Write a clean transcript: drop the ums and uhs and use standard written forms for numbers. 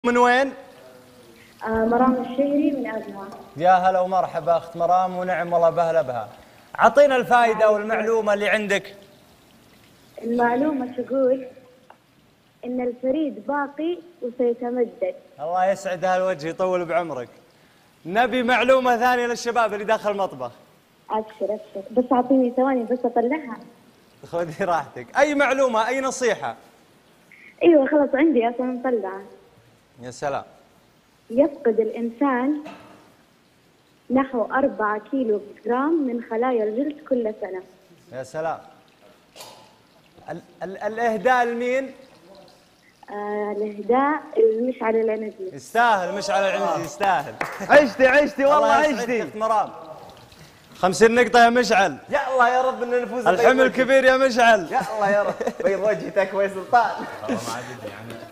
من وين؟ مرام الشهري من أبها. يا هلا ومرحبا اخت مرام، ونعم والله بهلا بها. اعطينا الفائده والمعلومه اللي عندك. المعلومة تقول إن الفريد باقي وسيتمدد. الله يسعد هالوجه، يطول بعمرك. نبي معلومه ثانيه للشباب اللي داخل المطبخ. أبشر بس أعطيني ثواني بس أطلعها. خذي راحتك. اي معلومه، اي نصيحه. أيوة خلاص عندي أصلا مطلعة. يا سلام. يفقد الإنسان نحو 4 كيلو جرام من خلايا الجلد كل سنة. يا سلام. الاهداء لمين؟ الإهداء المشعل العنزي. يستاهل مشعل العنزي، يستاهل. عشتي والله عشتي. اخت مرام 50 نقطة يا مشعل. يا الله يا رب ان نفوز. الحمل كبير يا مشعل. يا الله يا رب. بيض وجهتك ويا سلطان.